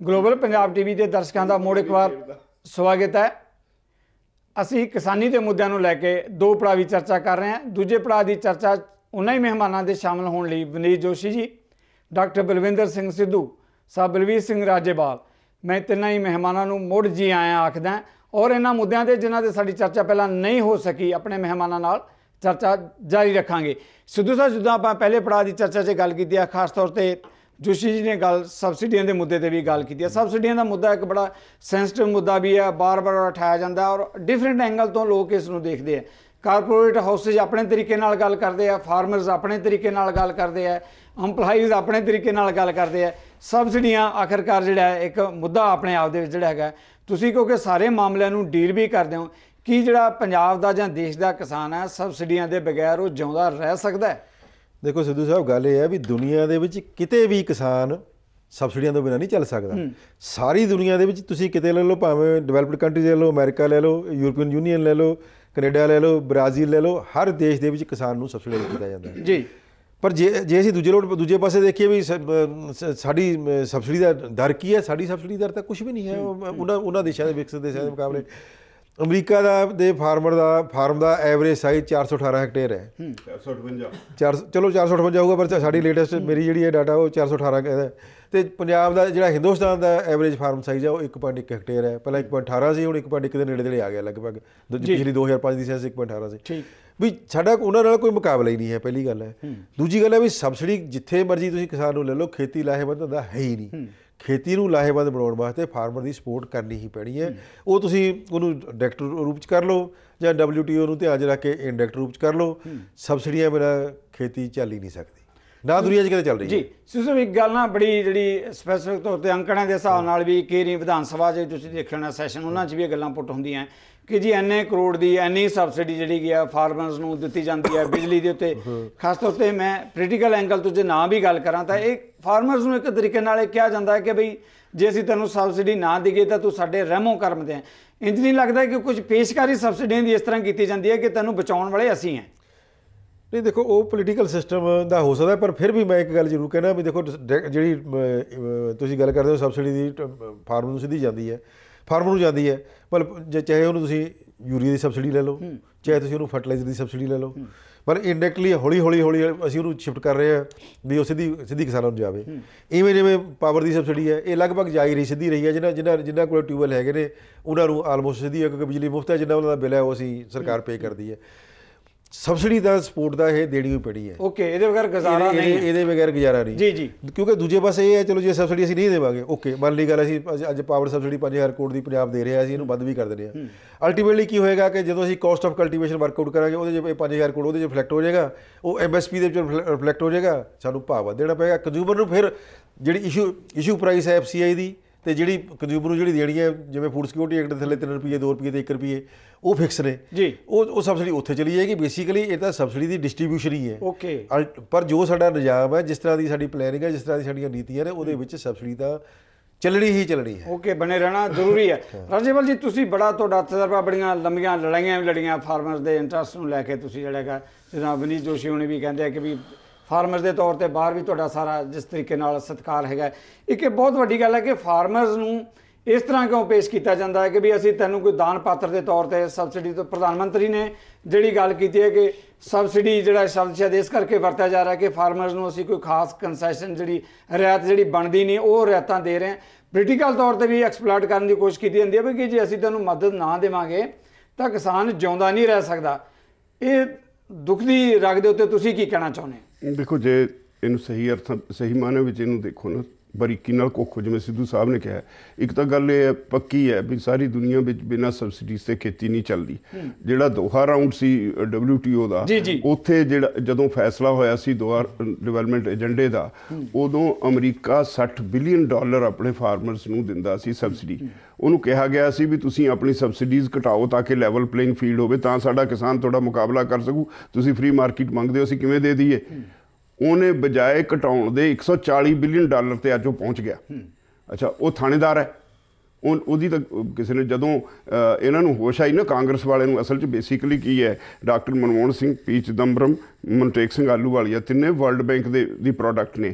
Global Punjab TV के दर्शकों का मुड़ एक बार स्वागत है। असी किसानी के मुद्दों को लैके दो पड़ावी चर्चा कर रहे हैं। दूजे पड़ाव की चर्चा उन्होंने मेहमानों के शामिल होने लिए विनीत जोशी जी, डॉक्टर बलविंदर सिंह सिद्धू, साहब बलवीर सिंह राजेवाल, मैं तिना ही मेहमानों को मुड़ जी आया आखदा और इन्होंने मुद्दों से जिन्होंने साड़ी चर्चा पहला नहीं हो सकी अपने मेहमानों नाल चर्चा जारी रखांगे। सिद्धू साहब जिदा आप पहले पड़ाव की चर्चा से गल की है, खास तौर पर जोशी जी ने गल सबसिडियां के मुद्दे पर भी गल की है। सबसिडियां का मुद्दा एक बड़ा सेंसिटिव मुद्दा भी है, बार बार उठाया जाता है और डिफरेंट एंगल तो लोग इसनूं देखते हैं। कारपोरेट हाउसिज अपने तरीके नाल गल करते हैं, फार्मरस अपने तरीके नाल गल करते हैं, अंपलाइज अपने तरीके नाल गल करते हैं। सबसिडियां आखिरकार जिहड़ा है एक मुद्दा अपने आप दे जिहड़ा है, तुसीं क्योंकि सारे मामलों नूं डील भी करते हो कि जिहड़ा पंजाब दा जां देश का किसान है सबसिडियां के बगैर वो जिउंदा रह सकता है। देखो सिद्धू साहब, गल यह है भी दुनिया दे विच किते भी किसान सबसिडियां तो बिना नहीं चल सकता। सारी दुनिया दे विच तुसीं किते ले लो, भावें डिवेलप्ड कंट्रीज ले लो, अमेरिका ले लो, यूरोपीयन यूनीयन ले लो, कनेडा ले लो, ब्राजील ले लो, हर देश दे विच किसान नूं सबसिडी दिता जांदा है जी। पर जे असीं दूजे पासे देखिए भी साडी सबसिडी दा दर की है, साडी सबसिडी दर तां कुछ भी नहीं है उन्हां देशां दे विकसित देशां दे मुकाबले। अमरीका दे फार्मर फार्म का एवरेज साइज 418 हैक्टेयर है। 458 चलो 458 होगा, पर साड़ी लेटेस्ट मेरी जी डाटा वो 418 है। तो पंजाब का जो हिंदुस्तान का एवरेज फार्म साइज है वो 1.1 हैक्टेयर है। पहले 1.18 से हूँ 1.1 के नेड़े आ गया लगभग। पिछली 2005 की सेंस 1.18 से भी साडा उन्होंने कोई मुकाबला ही नहीं है। पहली गल है। दूजी गल है भी सबसिडी जिथे मर्जी तुसीं किसान ले लो, खेती लाहेबंद होंदा है ही नहीं। खेती नूं लाहेबंद बनाउण वास्ते फार्मर की सपोर्ट करनी ही पैनी है। वो तुसीं उहनूं डायरैक्ट रूप च कर लो जां WTO नूं ध्यान च रख के इनडायरैक्ट रूप च कर लो। सबसिडियां बिना खेती चल ही नहीं सकती, ना दुनिया च किते चल रही जी। सिर्फ एक गल ना बड़ी जी स्पैसीफिक तौर पर अंकड़े के हिसाब नाल भी कई वारी विधान सभा जो तुसीं देखिया होना सैशन उन्हां च भी गल्लां पुट होंदियां कि जी इन्ने करोड़ की इन्नी सबसिडी जी फार्मरस नूं दित्ती जाती है बिजली के उत्ते। खास तौर पर मैं पोलीटिकल एंगल तो जो ना भी गल करा तो एक फार्मरस नूं एक तरीके नाल कहा जाता है कि बई जे असीं तैनूं सबसिडी ना दईए तो तू साडे रहमो करम दे। इंज नहीं लगता कि कुछ पेशकारी सबसिडियां की इस तरह की जाती है कि तैनूं बचाउण वाले असीं हैं। नहीं देखो वो पोलीटिकल सिस्टम का हो सकता है, पर फिर भी मैं एक गल जरूर कहना भी देखो जी तुसीं गल करदे हो सबसिडी की फार्मर नूं सीधी जाती है, फार्मर नूं जाती है। मतलब चाहे उन्होंने तुसीं यूरिया की सबसिडी ले लो, चाहे तुसीं उन्होंने फर्टिलाइजर की सबसिडी ले लो, पर इनडायरैक्टली हौली हौली हौली असीं उन्होंने शिफ्ट कर रहे हैं भी वो सीधी किसानों को जाए। इवें जिवें पावर की सबसिडी है ये लगभग जा ही रही सीधी रही है। जिन्होंने को ट्यूबवैल है ने उन्होंने आलमोस्ट सीधी है, क्योंकि बिजली मुफ्त है, जिन्ना उन्होंने बिल है वो असीं सरकार पे करती है। सबसिडी का सपोर्ट का ये देनी हुई पैनी है। ओके, ये बगैर गुजारा नहीं, ये बगैर गुजारा नहीं जी जी। क्योंकि दूजे पासे ये है चलो जी सबसिडी असीं नहीं देवांगे, ओके मान ली गल असीं अज पावर सबसिडी 5000 करोड़ की पंजाब दे रहे हैं, असीं इहनूं बंद भी कर देने हैं। अल्टीमेटली की होएगा कि जो असीं कॉस्ट ऑफ कल्टीवेशन वर्कआउट करांगे वो 5000 करोड़ वो रिफ्लैक्ट हो जाएगा, वो MSP के रिफ्लैक्ट हो जाएगा, सानूं भाव देना पेगा कंज्यूमर नूं। फिर जी इशू प्राइस है FCI की तो जी कंज्यूमर नूं देनी है जिवें फूड सिक्योरिटी एक्ट थले 3 रुपये 2 रुपये 1 रुपये वो फिक्स ने जी। वो सबसिडी उत्थे चली जाएगी। बेसिकली ये तो सबसिडी की डिस्ट्रीब्यूशन ही है। ओके, पर जो साडा निजाम है, जिस तरह की साडी प्लैनिंग है, जिस तरह की साडीआं नीतियां ने, उहदे विच सबसिडी तो चलनी ही चलनी है। ओके, बने रहना जरूरी है। राजेवाल जी तुसीं बड़ा तुहाडा तजर्बा, बड़ियां लंबियां लड़ाइयां भी लड़ियां फार्मर्स के इंटरस्ट नूं लैके। तुसीं जिहड़ा जिद्दां विनीत जोशी हुणे भी कहंदे कि भी फार्मर्स के तौर पर बाहर भी तुहाडा सारा जिस तरीके नाल सत्कार है। एक बहुत वड्डी गल है कि फार्मर्स नूं इस तरह क्यों पेश किया जाता है कि भी असीं तैनूं कोई दान पात्र के तौर पर सबसिडी तो प्रधानमंत्री ने जिहड़ी गल की है कि सबसिडी जिहड़ा शब्द शायद इस करके वरत्या जा रहा है कि फार्मर्स नूं असीं कोई खास कंसैशन जिहड़ी रियायत जिहड़ी बनदी नहीं वो रियायतां दे रहे हैं। पोलीटिकल तौर पर भी एक्सप्लॉइट करने की कोशिश की जाती है कि जे असीं तैनूं मदद ना देवांगे तो किसान जिउंदा नहीं रह सकता। ये दुख दी रग दे उत्ते तुसीं की कहना चाहुंदे? देखो जे इनू सही अर्थ सही माने विच इनू देखो ना बारीकी नाल कोखो, जिवें सिद्धू साहब ने कहा, एक तो गल ये पक्की है भी सारी दुनिया में बिना सबसिडी से खेती नहीं चलती। जिहड़ा दोहा राउंड सी WTO का उत्थे जिहड़ा जदों फैसला होया सी दोहा डिवेलपमेंट एजेंडे का, उदों अमरीका $60 बिलियन अपने फार्मर्स नूं दिंदा सी सबसिडी। उन्होंने कहा गया सी भी तुसीं अपनी सबसिडीज़ घटाओ ताकि लैवल प्लेइंग फील्ड होवे, तां साडा किसान तुहाडा मुकाबला कर सकू। तुसीं फ्री मार्केट मंगदे हो, असीं किवें दे दईए? उन्हें बजाय घटाउण दे $140 बिलियन ते अज वो पहुँच गया। अच्छा, वो थानेदार है, ਉਹਦੀ ਤਾਂ ਕਿਸੇ ਨੇ ਜਦੋਂ ਇਹਨਾਂ ਨੂੰ ਹੋਸ਼ ਆਈ ਨਾ ਕਾਂਗਰਸ ਵਾਲੇ ਨੂੰ, ਅਸਲ 'ਚ ਬੇਸਿਕਲੀ ਕੀ ਹੈ, ਡਾਕਟਰ ਮਨਮੋਹਨ ਸਿੰਘ, ਪੀ ਚਿਦੰਬਰਮ, ਮਨਟੇਕ ਸਿੰਘ ਆਲੂਵਾਲੀਆ, ਤਿੰਨੇ ਵਰਲਡ ਬੈਂਕ ਦੀ ਪ੍ਰੋਡਕਟ ਨੇ।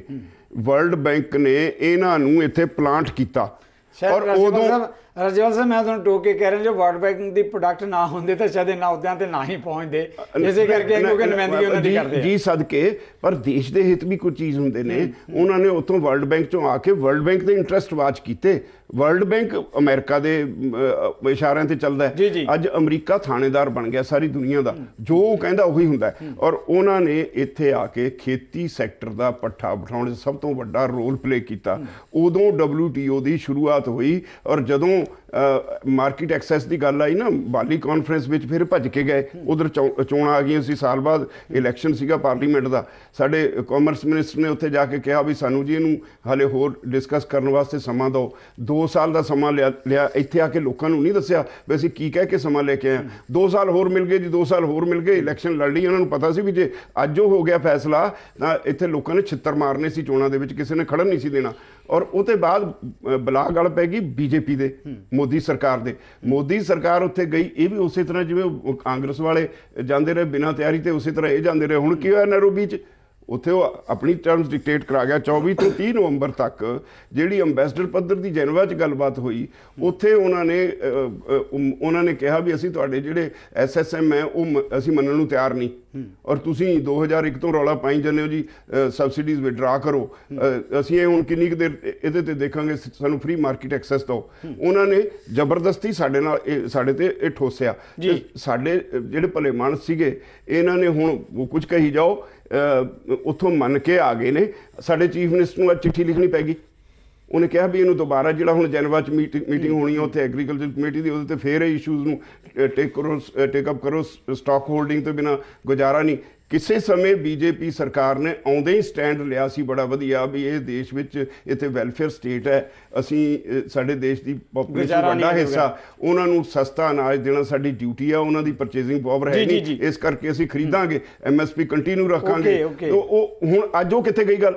ਵਰਲਡ ਬੈਂਕ ਨੇ ਇਹਨਾਂ ਨੂੰ ਇੱਥੇ ਪਲਾਂਟ ਕੀਤਾ। ਔਰ ਉਦੋਂ ਰਾਜੇਵਾਲ ਸਾਹਿਬ ਮੈਂ ਤੁਹਾਨੂੰ ਟੋਕ ਕੇ ਕਹਿ ਰਿਹਾ, ਜੋ ਵਰਲਡ ਬੈਂਕ ਦੀ ਪ੍ਰੋਡਕਟ ਨਾ ਹੁੰਦੇ ਤਾਂ ਸ਼ਾਇਦ ਇਹਨਾਂ ਅਹੁਦਿਆਂ ਤੇ ਨਾ ਹੀ ਪਹੁੰਚਦੇ, ਇਸੇ ਕਰਕੇ ਕਿਉਂਕਿ ਨੁਮਾਇੰਦਗੀ ਉਹਨਾਂ ਦੀ ਕਰਦੇ ਜੀ ਸਦਕੇ। ਪਰ ਦੇਸ਼ ਦੇ ਹਿੱਤ ਵੀ ਕੋਈ ਚੀਜ਼ ਹੁੰਦੇ ਨੇ, ਉਹਨਾਂ ਨੇ ਉੱਥੋਂ ਵਰਲਡ ਬੈਂਕ ਚੋਂ ਆ ਕੇ ਵਰਲਡ ਬੈਂਕ ਦੇ ਇੰਟਰਸਟ ਵਾਚ ਕੀਤੇ। ਵਰਲਡ ਬੈਂਕ ਅਮਰੀਕਾ ਦੇ ਇਸ਼ਾਰਿਆਂ ਤੇ ਚੱਲਦਾ ਹੈ। ਅੱਜ ਅਮਰੀਕਾ ਥਾਣੇਦਾਰ ਬਣ ਗਿਆ ਸਾਰੀ ਦੁਨੀਆ ਦਾ, ਜੋ ਉਹ ਕਹਿੰਦਾ ਉਹੀ ਹੁੰਦਾ। ਔਰ ਉਹਨਾਂ ਨੇ ਇੱਥੇ ਆ ਕੇ ਖੇਤੀ ਸੈਕਟਰ ਦਾ ਪੱਠਾ ਬਿਠਾਉਣ 'ਚ ਸਭ ਤੋਂ ਵੱਡਾ ਰੋਲ ਪਲੇ ਕੀਤਾ। ਉਦੋਂ WTO ਦੀ ਸ਼ੁਰੂਆਤ ਹੋਈ, ਔਰ ਜਦੋਂ ਮਾਰਕੀਟ ਐਕਸੈਸ ਦੀ ਗੱਲ ਆਈ ਨਾ ਬਾਲੀ ਕਾਨਫਰੰਸ ਵਿੱਚ, ਫਿਰ ਭੱਜ ਕੇ ਗਏ। ਉਧਰ ਚੋਣਾਂ ਆ ਗਈਆਂ ਸੀ, ਸਾਲ ਬਾਅਦ ਇਲੈਕਸ਼ਨ ਸੀਗਾ ਪਾਰਲੀਮੈਂਟ ਦਾ। ਸਾਡੇ ਕਾਮਰਸ ਮਿਨਿਸਟਰ ਨੇ ਉੱਥੇ ਜਾ ਕੇ ਕਿਹਾ ਵੀ ਸਾਨੂੰ ਜੀ ਇਹਨੂੰ ਹਾਲੇ ਹੋਰ ਡਿਸਕਸ ਕਰਨ ਵਾਸਤੇ ਸਮਾਂ ਦਿਓ। 2 ਸਾਲ ਦਾ ਸਮਾਂ ਲਿਆ। ਇੱਥੇ ਆ ਕੇ ਲੋਕਾਂ ਨੂੰ ਨਹੀਂ ਦੱਸਿਆ ਵੀ ਅਸੀਂ ਕੀ ਕਹਿ ਕੇ ਸਮਾਂ ਲੈ ਕੇ ਆਏ। 2 ਸਾਲ ਹੋਰ ਮਿਲ ਗਏ ਜੀ, 2 ਸਾਲ ਹੋਰ ਮਿਲ ਗਏ। ਇਲੈਕਸ਼ਨ ਲੜ ਲਈ। ਉਹਨਾਂ ਨੂੰ ਪਤਾ ਸੀ ਵੀ ਜੇ ਅੱਜ ਉਹ ਹੋ ਗਿਆ ਫੈਸਲਾ ਤਾਂ ਇੱਥੇ ਲੋਕਾਂ ਨੇ ਛਿੱਤਰ ਮਾਰਨੇ ਸੀ ਚੋਣਾਂ ਦੇ ਵਿੱਚ, ਕਿਸੇ ਨੇ ਖੜਨ ਨਹੀਂ ਸੀ ਦੇਣਾ। ਔਰ ਉਹ ਤੋਂ ਬਾਅਦ ਬਲਾ ਗੱਲ ਪੈ ਗਈ BJP ਦੇ, ਮੋਦੀ ਸਰਕਾਰ ਦੇ। ਮੋਦੀ ਸਰਕਾਰ ਉੱਥੇ ਗਈ, ਇਹ ਵੀ ਉਸੇ ਤਰ੍ਹਾਂ ਜਿਵੇਂ ਕਾਂਗਰਸ ਵਾਲੇ ਜਾਂਦੇ ਰਹੇ ਬਿਨਾਂ ਤਿਆਰੀ ਤੇ, ਉਸੇ ਤਰ੍ਹਾਂ ਇਹ ਜਾਂਦੇ ਰਹੇ। ਹੁਣ ਕੀ ਹੋਇਆ ਨੈਰੋਬੀ 'ਚ? ਉੱਥੇ ਉਹ ਆਪਣੀ ਟਰਮਸ ਡਿਕਟੇਟ ਕਰਾ ਗਿਆ। 24 ਤੋਂ 30 ਨਵੰਬਰ ਤੱਕ ਜਿਹੜੀ ਅੰਬੈਸਡਰ ਪੱਧਰ ਦੀ ਜੈਨੇਵਾ 'ਚ ਗੱਲਬਾਤ ਹੋਈ, ਉੱਥੇ ਉਹਨਾਂ ਨੇ ਕਿਹਾ ਵੀ ਅਸੀਂ ਤੁਹਾਡੇ ਜਿਹੜੇ SSM ਹੈ ਉਹ ਅਸੀਂ ਮੰਨਣ ਨੂੰ ਤਿਆਰ ਨਹੀਂ, ਔਰ ਤੁਸੀਂ 2001 ਤੋਂ ਰੌਲਾ ਪਾਈ ਜਾਂਦੇ ਹੋ ਜੀ ਸਬਸਿਡੀਜ਼ ਵਿਡਰਾ ਕਰੋ, ਅਸੀਂ ਇਹ ਹੁਣ ਕਿੰਨੀ ਕੁ ਦੇਰ ਇਹਦੇ ਤੇ ਦੇਖਾਂਗੇ, ਸਾਨੂੰ ਫ੍ਰੀ ਮਾਰਕੀਟ ਐਕਸੈਸ ਦਿਓ। ਉਹਨਾਂ ਨੇ ਜ਼ਬਰਦਸਤੀ ਸਾਡੇ ਤੇ ਇਹ ਠੋਸਿਆ। ਸਾਡੇ ਜਿਹੜੇ ਭਲੇ ਮਾਨਸ ਸੀਗੇ ਇਹਨਾਂ ਨੇ ਹੁਣ ਕੁਝ ਕਹੀ ਜਾਓ, ਉੱਥੋਂ ਮੰਨ ਕੇ ਆ ਗਏ ਨੇ। ਸਾਡੇ ਚੀਫ ਮਿਨਿਸਟਰ ਨੂੰ ਅੱਜ ਚਿੱਠੀ ਲਿਖਣੀ ਪੈ ਗਈ। ਉਹਨੇ ਕਿਹਾ ਵੀ ਇਹਨੂੰ ਦੁਬਾਰਾ ਜਿਹੜਾ ਹੁਣ ਜੈਨੇਵਾ 'ਚ ਮੀਟਿੰਗ ਹੋਣੀ ਹੈ ਉੱਥੇ ਐਗਰੀਕਲਚਰ ਕਮੇਟੀ ਦੀ, ਉਹਦੇ 'ਤੇ ਫੇਰ ਇਹ ਇਸ਼ੂਜ਼ ਨੂੰ ਟੇਕ ਅਪ ਕਰੋ। ਸਟਾਕ ਹੋਲਡਿੰਗ ਤੋਂ ਬਿਨਾਂ ਗੁਜ਼ਾਰਾ ਨਹੀਂ। ਕਿਸੇ ਸਮੇਂ BJP ਸਰਕਾਰ ਨੇ ਆਉਂਦੇ ਹੀ ਸਟੈਂਡ ਲਿਆ ਸੀ ਬੜਾ ਵਧੀਆ ਵੀ ਇਹ ਦੇਸ਼ ਵਿੱਚ ਇੱਥੇ ਵੈਲਫੇਅਰ ਸਟੇਟ ਹੈ, ਅਸੀਂ ਸਾਡੇ ਦੇਸ਼ ਦੀ ਪੋਪੂਲੇਸ਼ਨ ਵੱਡਾ ਹਿੱਸਾ, ਉਹਨਾਂ ਨੂੰ ਸਸਤਾ ਅਨਾਜ ਦੇਣਾ ਸਾਡੀ ਡਿਊਟੀ ਆ, ਉਹਨਾਂ ਦੀ ਪਰਚੇਜ਼ਿੰਗ ਪਾਵਰ ਹੈ ਨਹੀਂ, ਇਸ ਕਰਕੇ ਅਸੀਂ ਖਰੀਦਾਂਗੇ, MSP ਕੰਟੀਨਿਊ ਰੱਖਾਂਗੇ। ਉਹ ਹੁਣ ਅੱਜ ਉਹ ਕਿੱਥੇ ਗਈ ਗੱਲ?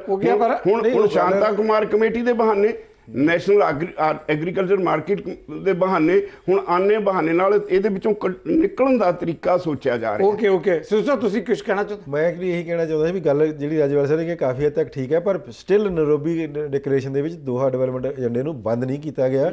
ਹੁਣ ਸ਼ਾਂਤਾ ਕੁਮਾਰ ਕਮੇਟੀ ਦੇ ਬਹਾਨੇ, ਨੈਸ਼ਨਲ ਐਗਰੀਕਲਚਰ ਮਾਰਕੀਟ ਦੇ ਬਹਾਨੇ, ਹੁਣ ਆਨੇ ਬਹਾਨੇ ਨਾਲ ਇਹਦੇ ਵਿੱਚੋਂ ਨਿਕਲਣ ਦਾ ਤਰੀਕਾ ਸੋਚਿਆ ਜਾ ਰਿਹਾ। ਓਕੇ ਸਿਰਸਾ ਤੁਸੀਂ ਕੁਝ ਕਹਿਣਾ ਚਾਹੁੰਦੇ? ਮੈਂ ਐਕਚੁਅਲੀ ਇਹੀ ਕਹਿਣਾ ਚਾਹੁੰਦਾ ਸੀ ਵੀ ਗੱਲ ਜਿਹੜੀ ਰਾਜੇਵਾਲ ਸਾਹਿਬ ਨੇ ਕਿ ਕਾਫੀ ਹੱਦ ਤੱਕ ਠੀਕ ਹੈ, ਪਰ ਸਟਿਲ ਨੈਰੋਬੀ ਡਿਕਲੇਰੇਸ਼ਨ ਦੇ ਵਿੱਚ ਦੋਹਾ ਡਿਵੈਲਪਮੈਂਟ ਏਜੰਡੇ ਨੂੰ ਬੰਦ ਨਹੀਂ ਕੀਤਾ ਗਿਆ।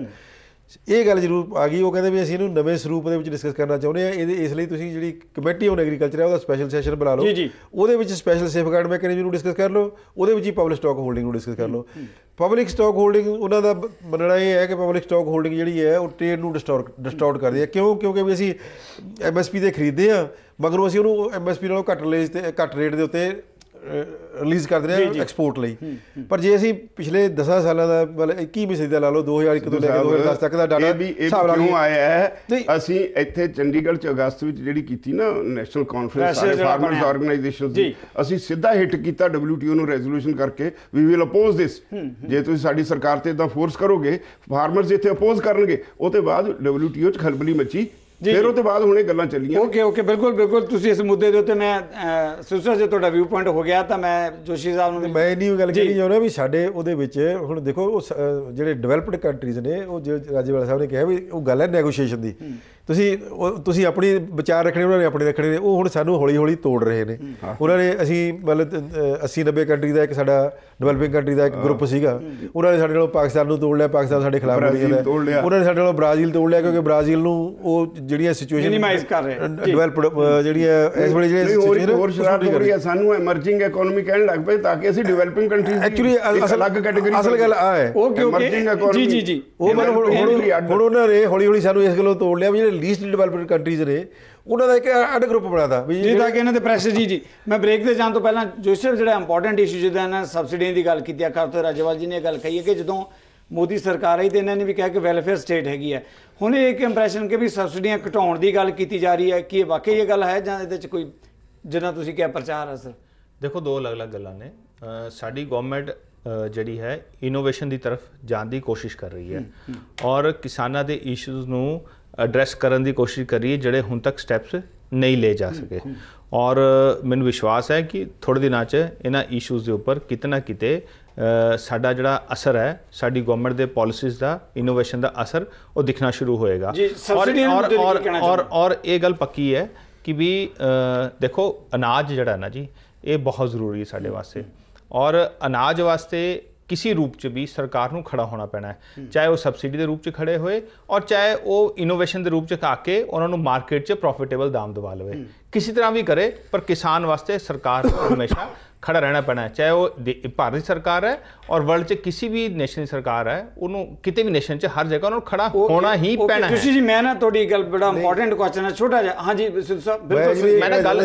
ਇਹ ਗੱਲ ਜ਼ਰੂਰ ਆ ਗਈ। ਉਹ ਕਹਿੰਦੇ ਵੀ ਅਸੀਂ ਇਹਨੂੰ ਨਵੇਂ ਸਰੂਪ ਦੇ ਵਿੱਚ ਡਿਸਕਸ ਕਰਨਾ ਚਾਹੁੰਦੇ ਹਾਂ। ਇਹਦੇ ਇਸ ਲਈ ਤੁਸੀਂ ਜਿਹੜੀ ਕਮੇਟੀ ਔਨ ਐਗਰੀਕਲਚਰ ਹੈ ਉਹਦਾ ਸਪੈਸ਼ਲ ਸੈਸ਼ਨ ਬੁਲਾ ਲਓ, ਉਹਦੇ ਵਿੱਚ ਸਪੈਸ਼ਲ ਸੇਫਗਾਰਡ ਮੈਕੈਨਿਜ਼ਮ ਨੂੰ ਡਿਸਕਸ ਕਰ ਲਓ, ਉਹਦੇ ਵਿੱਚ ਹੀ ਪਬਲਿਕ ਸਟਾਕ ਹੋਲਡਿੰਗ ਨੂੰ ਡਿਸਕਸ ਕਰ ਲਓ। ਪਬਲਿਕ ਸਟਾਕ ਹੋਲਡਿੰਗ ਉਹਨਾਂ ਦਾ ਮੰਨਣਾ ਇਹ ਹੈ ਕਿ ਪਬਲਿਕ ਸਟਾਕ ਹੋਲਡਿੰਗ ਜਿਹੜੀ ਹੈ ਉਹ ਟ੍ਰੇਡ ਨੂੰ ਡਿਸਟੋਰਟ ਕਰਦੀ ਹੈ। ਕਿਉਂਕਿ ਵੀ ਅਸੀਂ MSP ਤੇ ਖਰੀਦਦੇ ਹਾਂ, ਮਗਰੋਂ ਅਸੀਂ ਉਹਨੂੰ MSP ਨਾਲੋਂ ਘੱਟ ਰੇਟ ਦੇ ਉੱਤੇ ਰਿਲੀਜ਼ ਕਰਦੇ ਰਹੇ ਐਕਸਪੋਰਟ ਲਈ। ਪਰ ਜੇ ਅਸੀਂ ਪਿਛਲੇ 10 ਸਾਲਾਂ ਦਾ ਮਤਲਬ 21ਵੀਂ ਸਦੀ ਦਾ ਲਾ ਲਓ, 2001 ਤੋਂ ਲੈ ਕੇ 2010 ਤੱਕ ਦਾ ਡਾਟਾ ਕਿਉਂ ਆਇਆ ਹੈ? ਅਸੀਂ ਇੱਥੇ ਚੰਡੀਗੜ੍ਹ 'ਚ ਅਗਸਤ ਵਿੱਚ ਜਿਹੜੀ ਕੀਤੀ ਨਾ ਨੈਸ਼ਨਲ ਕਾਨਫਰੰਸ ਸਾਰੇ ਫਾਰਮਰਸ ਆਰਗੇਨਾਈਜੇਸ਼ਨਸ ਦੀ, ਅਸੀਂ ਸਿੱਧਾ ਹਿੱਟ ਕੀਤਾ WTO ਨੂੰ ਰੈਜ਼ੋਲੂਸ਼ਨ ਕਰਕੇ, ਵੀ ਵਿਲ ਅਪੋਜ਼ ਦਿਸ। ਜੇ ਤੁਸੀਂ ਸਾਡੀ ਸਰਕਾਰ ਤੇ ਇਦਾਂ ਫੋਰਸ ਕਰੋਗੇ, ਫਾਰਮਰਸ ਇੱਥੇ ਅਪੋਜ਼ ਕਰਨਗੇ। ਉਹ ਤੋਂ ਬਾਅਦ WTO 'ਚ ਖਲਬਲੀ ਮੱਚੀ, ਫਿਰ ਉਹ ਤੋਂ ਬਾਅਦ ਹੁਣੇ ਗੱਲਾਂ ਚੱਲੀਆਂ। ਓਕੇ ਬਿਲਕੁਲ ਤੁਸੀਂ ਇਸ ਮੁੱਦੇ ਦੇ ਉੱਤੇ, ਮੈਂ ਸਿਰਸਾ ਜੇ ਤੁਹਾਡਾ ਵਿਊ ਪੁਆਇੰਟ ਹੋ ਗਿਆ ਤਾਂ ਮੈਂ ਜੋਸ਼ੀ ਸਾਹਿਬ ਨੂੰ ਮੈਂ ਇੰਨੀ ਗੱਲ ਕਹਿਣੀ ਚਾਹੁੰਦਾ ਵੀ ਸਾਡੇ ਉਹਦੇ ਵਿੱਚ ਹੁਣ ਦੇਖੋ ਉਹ ਜਿਹੜੇ ਡਿਵੈਲਪਡ ਕੰਟਰੀਜ਼ ਨੇ, ਉਹ ਰਾਜੇਵਾਲ ਸਾਹਿਬ ਨੇ ਕਿਹਾ ਵੀ ਉਹ ਗੱਲ ਹੈ ਨੈਗੋਸ਼ੀਏਸ਼ਨ ਦੀ। ਤੁਸੀਂ ਆਪਣੀ ਵਿਚਾਰ ਰੱਖਣੇ, ਉਹਨਾਂ ਨੇ ਆਪਣੇ ਰੱਖਣੇ ਨੇ। ਉਹ ਹੁਣ ਸਾਨੂੰ ਹੌਲੀ ਹੌਲੀ ਤੋੜ ਰਹੇ ਨੇ। ਉਹਨਾਂ ਨੇ ਅਸੀਂ ਮਤਲਬ 80-90 ਕੰਟਰੀ ਦਾ ਇੱਕ ਸਾਡਾ ਡਿਵੈਲਪਿੰਗ ਕੰਟਰੀ ਦਾ ਇੱਕ ਗਰੁੱਪ ਸੀਗਾ, ਉਹਨਾਂ ਨੇ ਸਾਡੇ ਨਾਲੋਂ ਪਾਕਿਸਤਾਨ ਨੂੰ ਤੋੜ ਲਿਆ, ਪਾਕਿਸਤਾਨ ਸਾਡੇ ਖਿਲਾਫ ਬੋਲੀ ਜਾਂਦਾ। ਉਹਨਾਂ ਨੇ ਸਾਡੇ ਨਾਲੋਂ ਬ੍ਰਾਜ਼ੀਲ ਤੋੜ ਲਿਆ, ਕਿਉਂਕਿ ਬ੍ਰਾਜ਼ੀਲ ਨੂੰ ਉਹ ਜਿਹੜੀਆਂ ਸਿਚੁਏਸ਼ਨ ਮਿਨੀਮਾਈਜ਼ ਕਰ ਰਹੇ ਡਿਵੈਲਪਡ ਜਿਹੜੀਆਂ ਇਸ ਵੇਲੇ ਜਿਹੜੀਆਂ ਹੋਰ ਸ਼ਰਾਰਤ ਹੋ ਰਹੀ ਹੈ, ਸਾਨੂੰ ਐਮਰਜਿੰਗ ਇਕਨੋਮੀ ਕਹਿਣ ਲੱਗ ਪਏ ਤਾਂ ਕਿ ਅਸੀਂ ਡਿਵੈਲਪਿੰਗ ਕੰਟਰੀਜ਼ ਐਕਚੁਅਲੀ ਅਲੱਗ ਕੈਟਾਗਰੀ। ਅਸਲ ਗੱਲ ਆ ਹੈ ਐਮਰਜਿੰਗ ਇਕਨੋਮੀ ਜੀ ਉਹ ਮਤਲਬ ਹੁਣ ਉਹਨਾਂ ਨੇ ਹੌਲੀ ਹੌਲੀ ਸਾਨੂੰ ਇਸ ਗੱਲੋਂ ਤੋੜ ਲਿਆ ਵੀ ਜਿਹੜੇ ਲੀਸਟ ਡਿਵੈਲਪਡ ਕੰਟਰੀਜ਼ ਨੇ ਉਹਨਾਂ ਦਾ ਇੱਕ ਅੱਡ ਗਰੁੱਪ ਬਣਾਤਾ ਵੀ ਜੀ, ਤਾਂ ਕਿ ਇਹਨਾਂ ਦੇ ਪ੍ਰੈਸ਼ਰ। ਜੀ ਮੈਂ ਬ੍ਰੇਕ ਤੇ ਜਾਣ ਤੋਂ ਪਹਿਲਾਂ ਜੋਸਫ ਜਿਹੜਾ ਇੰਪੋਰਟੈਂਟ ਇਸ਼ੂ ਜਿਹਦਾ ਇਹਨਾਂ ਸਬਸਿਡੀਆਂ ਦੀ ਗੱਲ ਕੀਤੀ ਆ, ਖਾਸ ਤੌਰ ਰਾਜੇਵਾਲ ਜੀ ਨੇ ਇਹ ਗੱਲ ਕਹੀ ਹੈ ਕਿ ਜਦੋਂ ਮੋਦੀ ਸਰਕਾਰ ਆਈ ਤੇ ਇਹਨਾਂ ਨੇ ਵੀ ਕਿਹਾ ਕਿ ਵੈਲਫੇਅਰ ਸਟੇਟ ਹੈਗੀ ਹੈ। ਹੁਣ ਇਹ ਇੱਕ ਇੰਪਰੈਸ਼ਨ ਕਿ ਵੀ ਸਬਸਿਡੀਆਂ ਘਟਾਉਣ ਦੀ ਗੱਲ ਕੀਤੀ ਜਾ ਰਹੀ ਹੈ, ਕਿ ਇਹ ਵਾਕਈ ਇਹ ਗੱਲ ਹੈ ਜਾਂ ਇਹਦੇ 'ਚ ਕੋਈ ਜਿੱਦਾਂ ਤੁਸੀਂ ਕਿਹਾ ਪ੍ਰਚਾਰ ਹੈ? ਸਰ ਦੇਖੋ, ਦੋ ਅਲੱਗ-ਅਲੱਗ ਗੱਲਾਂ ਨੇ। ਸਾਡੀ ਗਵਰਨਮੈਂਟ ਜਿਹੜੀ ਹੈ ਇਨੋਵੇਸ਼ਨ ਦੀ ਤਰਫ ਜਾਣ ਦੀ ਕੋਸ਼ਿਸ਼ ਕਰ ਰਹੀ ਹੈ ਔਰ ਕਿਸਾਨਾਂ ਦੇ ਇਸ਼ੂਜ਼ ਨੂੰ ਐਡਰੈਸ ਕਰਨ ਦੀ ਕੋਸ਼ਿਸ਼ ਕਰ ਰਹੀ ਹੈ ਜਿਹੜੇ ਹੁਣ ਤੱਕ ਸਟੈਪਸ ਨਹੀਂ ਲੈ ਜਾ ਸਕੇ। ਔਰ ਮੈਨੂੰ ਵਿਸ਼ਵਾਸ ਹੈ ਕਿ ਥੋੜ੍ਹੇ ਦਿਨਾਂ 'ਚ ਇਹਨਾਂ ਇਸ਼ੂਜ਼ ਦੇ ਉੱਪਰ ਕਿਤੇ ਨਾ ਕਿਤੇ ਸਾਡਾ ਜਿਹੜਾ ਅਸਰ ਹੈ, ਸਾਡੀ ਗਵਰਨਮੈਂਟ ਦੇ ਪਾਲਿਸੀਜ਼ ਦਾ, ਇਨੋਵੇਸ਼ਨ ਦਾ ਅਸਰ ਉਹ ਦਿਖਣਾ ਸ਼ੁਰੂ ਹੋਏਗਾ। ਔਰ ਇਹ ਗੱਲ ਪੱਕੀ ਹੈ ਕਿ ਵੀ ਦੇਖੋ, ਅਨਾਜ ਜਿਹੜਾ ਨਾ ਜੀ, ਇਹ ਬਹੁਤ ਜ਼ਰੂਰੀ ਹੈ ਸਾਡੇ ਵਾਸਤੇ। और अनाज वास्ते किसी रूप च भी सरकार नूं खड़ा होना पैना है, चाहे वो सबसिडी के रूप च खड़े होए और चाहे वो इनोवेशन के रूप च आके उन्होंने मार्केट च प्रॉफिटेबल दाम दवा लवे, किसी तरह भी करे पर किसान वास्ते सरकार हमेशा खड़ा रहना पैना है, चाहे वो भारत सरकार है और वर्ल्ड च किसी भी नेशन सरकार है, उन्होंने किसी भी नेशन च हर जगह उन्होंने खड़ा होना ही पैना है। जी मैं ना थोड़ी गल बड़ा इंपॉर्टेंट क्वेश्चन है छोटा जिहा। हाँ जी सिद्धू साहब बिल्कुल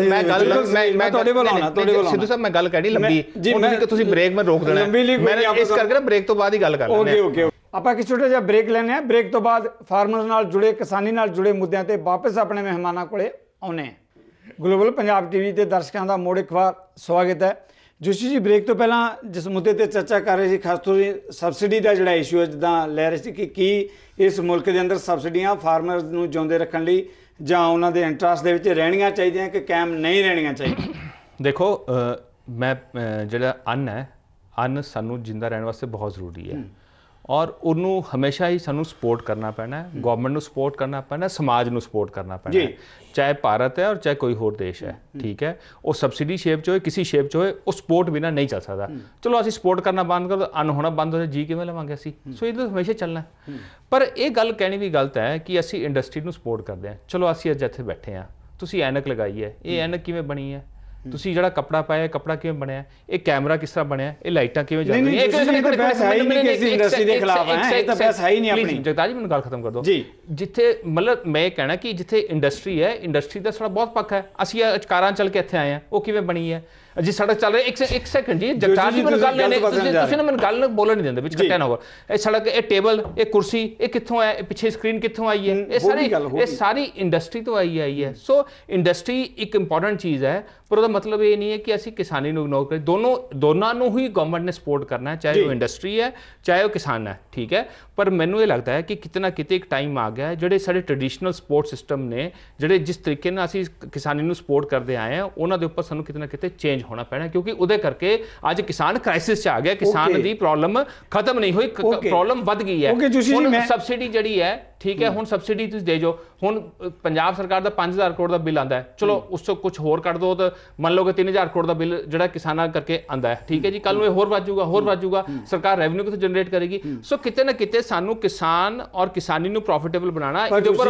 सिद्धू साहब मैं गल कहनी लंबी जी तुसीं ब्रेक में रोक देना, मैं इस करके ब्रेक तो बाद ही गल कर ओके ओके ਆਪਾਂ ਇੱਕ ਛੋਟਾ ਜਿਹਾ ਬ੍ਰੇਕ ਲੈਣੇ ਆ। ਬ੍ਰੇਕ ਤੋਂ ਬਾਅਦ ਫਾਰਮਰਸ ਨਾਲ ਜੁੜੇ ਕਿਸਾਨੀ ਨਾਲ ਜੁੜੇ ਮੁੱਦਿਆਂ ਤੇ ਵਾਪਸ ਆਪਣੇ ਮਹਿਮਾਨਾਂ ਕੋਲੇ ਆਉਣੇ ਆ। ਗਲੋਬਲ ਪੰਜਾਬ ਟੀਵੀ ਦੇ ਦਰਸ਼ਕਾਂ ਦਾ ਮੋੜ ਇੱਕ ਵਾਰ ਸਵਾਗਤ ਹੈ। ਜੋਸ਼ੀ ਜੀ ਬ੍ਰੇਕ ਤੋਂ ਪਹਿਲਾਂ ਜਿਸ ਮੁੱਦੇ ਤੇ ਚਰਚਾ ਕਰ ਰਹੇ ਸੀ ਖਾਸ ਤੌਰ ਤੇ ਸਬਸਿਡੀ ਦਾ ਜਿਹੜਾ ਇਸ਼ੂ ਹੈ, ਜਿੱਦਾਂ ਲੈ ਰਹੇ ਸੀ ਕਿ ਕੀ ਇਸ ਮੁਲਕ ਦੇ ਅੰਦਰ ਸਬਸਿਡੀਆਂ ਫਾਰਮਰਸ ਨੂੰ ਜਿਉਂਦੇ ਰੱਖਣ ਲਈ ਜਾਂ ਉਹਨਾਂ ਦੇ ਇੰਟਰਸਟ ਦੇ ਵਿੱਚ ਰਹਿਣੀਆਂ ਚਾਹੀਦੀਆਂ ਕਿ ਕਾਇਮ ਨਹੀਂ ਰਹਿਣੀਆਂ ਚਾਹੀਦੀਆਂ। ਦੇਖੋ ਮੈਂ ਜਿਹੜਾ ਅੰਨ ਹੈ, ਅੰਨ ਸਾਨੂੰ ਜਿੰਦਾ ਰਹਿਣ ਵਾਸਤੇ ਬਹੁਤ ਜ਼ਰੂਰੀ ਹੈ और उन्होंने हमेशा ही सानू सपोर्ट करना पैना है, गवर्नमेंट को सपोर्ट करना पैना, समाज को सपोर्ट करना पैना है, चाहे भारत है और चाहे कोई होर देश है, ठीक है। वो सबसिडी शेप च होए किसी शेप च होए वो सपोर्ट बिना नहीं चल सकता। चलो असीं सपोर्ट करना बंद कर दो, अन्न होना बंद हो जाए, जी किवें लवांगे असीं? सो ये तो हमेशा चलना है। पर यह गल कहनी भी गलत है कि असीं इंडस्ट्री को सपोर्ट करते हैं। चलो असीं अज इत्थे बैठे हैं, तुसीं ऐनक लगाई है, ये ऐनक किवें बनी है? ਤੁਸੀਂ ਜਿਹੜਾ ਕੱਪੜਾ ਪਾਇਆ ਕੱਪੜਾ ਕਿਵੇਂ ਬਣਿਆ, ਇਹ ਕੈਮਰਾ ਕਿਸ ਤਰ੍ਹਾਂ ਬਣਿਆ, ਇਹ ਲਾਈਟਾਂ ਕਿਵੇਂ ਚੱਲ ਰਹੀਆਂ, ਇਹ ਬਹਿਸ ਹੈ ਹੀ ਨਹੀਂ ਕਿ ਅਸੀਂ ਇੰਡਸਟਰੀ ਦੇ ਖਿਲਾਫ ਹੈ, ਇਹ ਤਾਂ ਬਹਿਸ ਹੈ ਹੀ ਨਹੀਂ ਆਪਣੀ। ਜਗਤਾਰ ਜੀ ਮੈਨੂੰ ਗੱਲ ਖਤਮ ਕਰ ਦਿਓ ਜੀ। ਜਿੱਥੇ ਮਤਲਬ ਮੈਂ ਕਹਿਣਾ ਕਿ ਜਿੱਥੇ ਇੰਡਸਟਰੀ ਹੈ, ਇੰਡਸਟਰੀ ਦਾ ਸਾਡਾ ਬਹੁਤ ਪੱਖ ਹੈ। ਅਸੀਂ ਕਾਰਾਂ ਚੱਲ ਕੇ ਇੱਥੇ ਆਏ ਹਾਂ, ਉਹ ਕਿਵੇਂ ਬਣੀ ਹੈ ਜੀ? ਸੜਕ ਚੱਲ ਰਹੀ ਇੱਕ ਸੈਕਿੰਡ ਜੀ ਜਗਤਾਰ ਜੀ ਮੈਨੂੰ ਗੱਲ ਨਹੀਂ, ਤੁਸੀਂ ਨਾ ਮੈਨੂੰ ਗੱਲ ਬੋਲਣ ਨਹੀਂ ਦਿੰਦੇ, ਵਿੱਚ ਕੱਟਿਆ ਨਾ ਹੋਵੇ। ਇਹ ਸੜਕ, ਇਹ ਟੇਬਲ, ਇਹ ਕੁਰਸੀ, ਇਹ ਕਿੱਥੋਂ ਹੈ? ਇਹ ਪਿੱਛੇ ਸਕਰੀਨ ਕਿੱਥੋਂ ਆਈ ਹੈ? ਇਹ ਸਾਰੀ ਇੰਡਸਟਰੀ ਤੋਂ ਆਈ ਹੈ। ਸੋ ਇੰਡਸਟਰੀ ਇੱਕ ਇੰਪੋਰਟੈਂਟ ਚੀਜ਼ ਹੈ, ਪਰ ਉਹਦਾ ਮਤਲਬ ਇਹ ਨਹੀਂ ਹੈ ਕਿ ਅਸੀਂ ਕਿਸਾਨੀ ਨੂੰ ਇਗਨੋਰ ਕਰੀਏ। ਦੋਨਾਂ ਨੂੰ ਹੀ ਗਵਰਨਮੈਂਟ ਨੇ ਸਪੋਰਟ ਕਰਨਾ ਹੈ, ਚਾਹੇ ਉਹ ਇੰਡਸਟਰੀ ਹੈ ਚਾਹੇ ਉਹ ਕਿਸਾਨ ਹੈ, ਠੀਕ ਹੈ। ਪਰ ਮੈਨੂੰ ਇਹ ਲੱਗਦਾ ਹੈ ਕਿ ਕਿਤੇ ਨਾ ਕਿਤੇ ਇੱਕ ਟਾਈਮ ਆ ਗਿਆ ਜਿਹੜੇ ਸਾਡੇ ਟ੍ਰੈਡੀਸ਼ਨਲ ਸਪੋਰਟ ਸਿਸਟਮ ਨੇ, ਜਿਹੜੇ ਜਿਸ ਤਰੀਕੇ ਨਾਲ ਅਸੀਂ ਕਿਸਾਨੀ ਨੂੰ ਸਪੋਰਟ ਕਰਦੇ ਆਏ ਹਾਂ, ਉਹਨਾਂ ਦੇ ਉੱਪਰ ਸਾਨੂੰ ਕਿਤੇ ਨਾ ਕਿਤੇ ਚੇਂਜ ਹੋਣਾ ਪੈਣਾ, ਕਿਉਂਕਿ ਉਹਦੇ ਕਰਕੇ ਅੱਜ ਕਿਸਾਨ ਕ੍ਰਾਈਸਿਸ 'ਚ ਆ ਗਿਆ। ਕਿਸਾਨ ਦੀ ਪ੍ਰੋਬਲਮ ਖਤਮ ਨਹੀਂ ਹੋਈ, ਪ੍ਰੋਬਲਮ ਵੱਧ ਗਈ ਹੈ। ਹੁਣ ਸਬਸਿਡੀ ਜਿਹੜੀ ਹੈ, ठीक है, हुण सबसिडी तुसीं दे जो, हुण पंजाब सरकार का 5000 करोड़ का बिल आता है, चलो उस तो कुछ होर कट दो तो मान लो कि 3000 करोड़ का बिल जो किसाना करके आता है, ठीक है जी। कल नूं होर वध जाऊगा, सरकार रेवन्यू कितों जनरेट करेगी। सो किते ना किते सानू किसान और किसानी नूं प्रॉफिटेबल बनाना।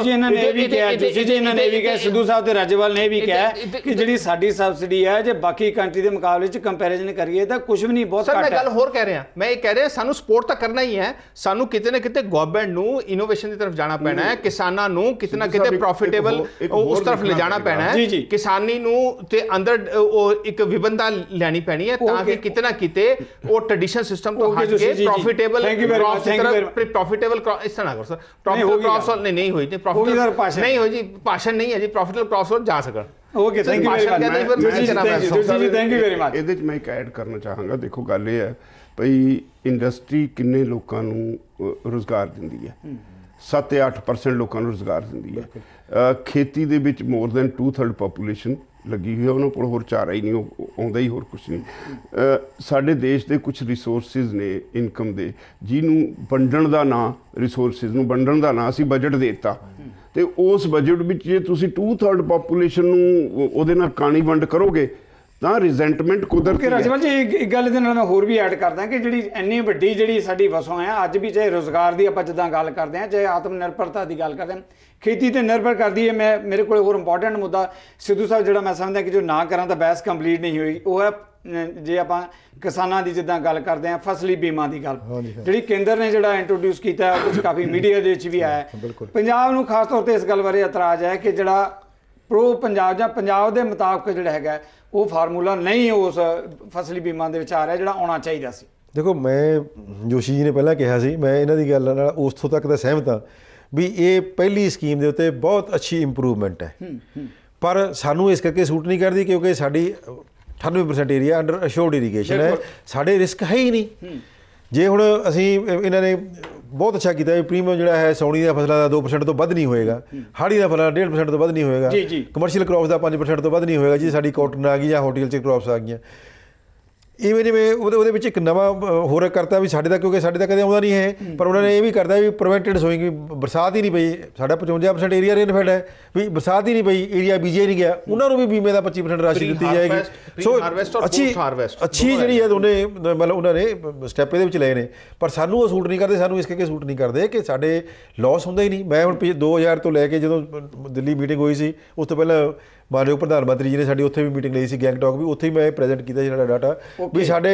सिद्धू साहब ते राज्यपाल ने भी कहा कि जिहड़ी साडी सबसिडी है जे बाकी कंट्री के मुकाबले च कंपैरिजन करिए तो कुछ भी नहीं, बहुत घट है। मैं गल होर कह रहा, मैं ये कह रहा सानू सपोर्ट तो करना ही है, सानू किते ना किते गवर्नमेंट नूं इनोवेशन की तरफ जाना पैना है, किसानां नूं किते ना किते प्रॉफिटेबल उस तरफ ले जाना पैना है, किसानी नूं ते अंदर एक विभिन्नता लैनी पैनी है ताकि किते ना किते वो ट्रेडिशनल सिस्टम तो हट के प्रॉफिटेबल क्रॉप्स की तरफ, प्रॉफिटेबल क्रॉप इस तरह करो सर, प्रॉफिटेबल क्रॉप्स नहीं हुई थी, प्रॉफिटेबल नहीं हुई जी, भाषण नहीं है जी, प्रॉफिटेबल क्रॉप्स और जा सकन। Okay, thank you very much. ਇਹਦੇ 'ਚ ਮੈਂ ਇੱਕ ਐਡ ਕਰਨਾ ਚਾਹਾਂਗਾ। ਦੇਖੋ ਗੱਲ ਇਹ ਹੈ ਭਈ ਇੰਡਸਟਰੀ ਕਿੰਨੇ ਲੋਕਾਂ ਨੂੰ ਰੁਜ਼ਗਾਰ ਦਿੰਦੀ ਹੈ, 7-8% ਲੋਕਾਂ ਨੂੰ ਰੁਜ਼ਗਾਰ ਦਿੰਦੀ ਹੈ। ਖੇਤੀ ਦੇ ਵਿੱਚ ਮੋਰ ਦੈਨ 2/3 ਪੋਪੂਲੇਸ਼ਨ ਲੱਗੀ ਹੋਈ ਹੈ, ਉਹਨਾਂ ਕੋਲ ਹੋਰ ਚਾਰਾ ਹੀ ਨਹੀਂ, ਆਉਂਦਾ ਹੀ ਹੋਰ ਕੁਛ ਨਹੀਂ। ਸਾਡੇ ਦੇਸ਼ ਦੇ ਕੁਛ ਰਿਸੋਰਸਿਸ ਨੇ ਇਨਕਮ ਦੇ, ਜਿਹਨੂੰ ਵੰਡਣ ਦਾ ਨਾਂ, ਰਿਸੋਰਸਿਸ ਨੂੰ ਵੰਡਣ ਦਾ ਨਾਂ ਅਸੀਂ ਬਜਟ ਦੇ ਦਿੱਤਾ, ਤੇ ਉਸ ਬਜਟ ਵਿੱਚ ਜੇ ਤੁਸੀਂ 2/3 ਪੋਪੂਲੇਸ਼ਨ ਨੂੰ ਉਹਦੇ ਨਾਲ ਕਾਣੀ ਵੰਡ ਕਰੋਗੇ ਤਾਂ ਰਿਜ਼ੈਂਟਮੈਂਟ ਕੁਦਰਤੀ। ਰਾਜਪਾਲ ਜੀ ਇੱਕ ਗੱਲ ਦੇ ਨਾਲ ਮੈਂ ਹੋਰ ਵੀ ਐਡ ਕਰਦਾ ਕਿ ਜਿਹੜੀ ਇੰਨੀ ਵੱਡੀ ਜਿਹੜੀ ਸਾਡੀ ਵਸੋਂ ਹੈ ਅੱਜ ਵੀ, ਚਾਹੇ ਰੋਜ਼ਗਾਰ ਦੀ ਆਪਾਂ ਜਿੱਦਾਂ ਗੱਲ ਕਰਦੇ ਹਾਂ, ਚਾਹੇ ਆਤਮ ਨਿਰਭਰਤਾ ਦੀ ਗੱਲ ਕਰਦੇ ਹਾਂ, ਖੇਤੀ ਤੇ ਨਿਰਭਰ ਕਰਦੀ ਹੈ। ਮੇਰੇ ਕੋਲ ਹੋਰ ਇੰਪੋਰਟੈਂਟ ਮੁੱਦਾ ਸਿੱਧੂ ਸਾਹਿਬ ਜਿਹੜਾ ਮੈਂ ਸਮਝਦਾ ਕਿ ਜੋ ਨਾ ਕਰਾਂ ਤਾਂ ਬਹਿਸ ਕੰਪਲੀਟ ਨਹੀਂ ਹੋਈ, ਉਹ ਹੈ ਜੇ ਆਪਾਂ ਕਿਸਾਨਾਂ ਦੀ ਜਿੱਦਾਂ ਗੱਲ ਕਰਦੇ ਹਾਂ ਫਸਲੀ ਬੀਮਾ ਦੀ ਗੱਲ, ਜਿਹੜੀ ਕੇਂਦਰ ਨੇ ਜਿਹੜਾ ਇੰਟਰੋਡਿਊਸ ਕੀਤਾ ਕੁਝ ਕਾਫੀ ਮੀਡੀਆ ਦੇ ਵਿੱਚ ਵੀ ਆਇਆ। ਪੰਜਾਬ ਨੂੰ ਖਾਸ ਤੌਰ ਤੇ ਇਸ ਗੱਲ ਬਾਰੇ ਇਤਰਾਜ਼ ਹੈ ਕਿ ਜਿਹੜਾ ਪ੍ਰੋ ਪੰਜਾਬ ਜਾਂ ਪੰਜਾਬ ਦੇ ਮੁਤਾਬਕ ਜਿਹੜਾ ਹੈਗਾ ਉਹ ਫਾਰਮੂਲਾ ਨਹੀਂ ਉਸ ਫਸਲੀ ਬੀਮਾ ਦੇ ਵਿੱਚ ਆ ਰਿਹਾ ਜਿਹੜਾ ਆਉਣਾ ਚਾਹੀਦਾ ਸੀ। ਦੇਖੋ ਮੈਂ ਜੋਸ਼ੀ ਜੀ ਨੇ ਪਹਿਲਾਂ ਕਿਹਾ ਸੀ, ਮੈਂ ਇਹਨਾਂ ਦੀ ਗੱਲ ਨਾਲ ਉਸ ਤੱਕ ਤਾਂ ਸਹਿਮਤ ਹਾਂ ਵੀ ਇਹ ਪਹਿਲੀ ਸਕੀਮ ਦੇ ਉੱਤੇ ਬਹੁਤ ਅੱਛੀ ਇੰਪਰੂਵਮੈਂਟ ਹੈ, ਪਰ ਸਾਨੂੰ ਇਸ ਕਰਕੇ ਸੂਟ ਨਹੀਂ ਕਰਦੀ ਕਿਉਂਕਿ ਸਾਡੀ 98% ਏਰੀਆ ਅੰਡਰ ਅਸ਼ੋਰਡ ਇਰੀਗੇਸ਼ਨ ਹੈ, ਸਾਡੇ ਰਿਸਕ ਹੈ ਹੀ ਨਹੀਂ। ਜੇ ਹੁਣ ਅਸੀਂ ਇਹਨਾਂ ਨੇ ਬਹੁਤ ਅੱਛਾ ਕੀਤਾ ਵੀ ਪ੍ਰੀਮੀਅਮ ਜਿਹੜਾ ਹੈ ਸੌਣੀ ਦੀਆਂ ਫਸਲਾਂ ਦਾ 2% ਤੋਂ ਵੱਧ ਨਹੀਂ ਹੋਏਗਾ, ਹਾੜੀ ਦਾ ਫਸਲਾਂ 1.5% ਤੋਂ ਵੱਧ ਨਹੀਂ ਹੋਏਗਾ, ਕਮਰਸ਼ੀਅਲ ਕ੍ਰੌਪਸ ਦਾ 5% ਤੋਂ ਵੱਧ ਨਹੀਂ ਹੋਏਗਾ ਜੀ, ਸਾਡੀ ਕਾਟਨ ਆ ਗਈ ਜਾਂ ਹਾਰਟੀਕਲਚਰ ਕ੍ਰੌਪਸ ਆ ਗਈਆਂ। ਇਵੇਂ ਜਿਵੇਂ ਉਹਦੇ ਵਿੱਚ ਇੱਕ ਨਵਾਂ ਹੋਰ ਕਰਤਾ ਵੀ ਸਾਡੇ ਦਾ, ਕਿਉਂਕਿ ਸਾਡੇ ਤਾਂ ਕਦੇ ਆਉਂਦਾ ਨਹੀਂ ਹੈ, ਪਰ ਉਹਨਾਂ ਨੇ ਇਹ ਵੀ ਕਰਦਾ ਵੀ ਪ੍ਰੀਵੈਂਟਡ ਸੋਇੰਗ, ਵੀ ਬਰਸਾਤ ਹੀ ਨਹੀਂ ਪਈ, ਸਾਡਾ 55% ਏਰੀਆ ਰੇਨਫੈਡ ਹੈ, ਵੀ ਬਰਸਾਤ ਹੀ ਨਹੀਂ ਪਈ, ਏਰੀਆ ਬੀਜਿਆ ਹੀ ਨਹੀਂ ਗਿਆ, ਉਹਨਾਂ ਨੂੰ ਵੀ ਬੀਮੇ ਦਾ 25% ਰਾਸ਼ੀ ਦਿੱਤੀ ਜਾਏਗੀ। ਸੋ ਅੱਛੀ ਜਿਹੜੀ ਹੈ ਉਹਨੇ ਮਤਲਬ ਉਹਨਾਂ ਨੇ ਸਟੈਪ ਇਹਦੇ ਵਿੱਚ ਲਏ ਨੇ, ਪਰ ਸਾਨੂੰ ਉਹ ਸੂਟ ਨਹੀਂ ਕਰਦੇ, ਸਾਨੂੰ ਇਸ ਕਰਕੇ ਸੂਟ ਨਹੀਂ ਕਰਦੇ ਕਿ ਸਾਡੇ ਲਾਸ ਹੁੰਦਾ ਹੀ ਨਹੀਂ। ਮੈਂ ਹੁਣ 2000 ਤੋਂ ਲੈ ਕੇ ਜਦੋਂ ਦਿੱਲੀ ਮੀਟਿੰਗ ਹੋਈ ਸੀ, ਉਸ ਤੋਂ ਪਹਿਲਾਂ ਮਾਨਯੋਗ ਪ੍ਰਧਾਨ ਮੰਤਰੀ ਜੀ ਨੇ ਸਾਡੀ ਉੱਥੇ ਵੀ ਮੀਟਿੰਗ ਲਈ ਸੀ, ਗੈਂਗਟੌਕ ਵੀ, ਉੱਥੇ ਹੀ ਮੈਂ ਪ੍ਰੈਜ਼ੈਂਟ ਕੀਤਾ ਸੀ ਸਾਡਾ ਡਾਟਾ ਵੀ ਸਾਡੇ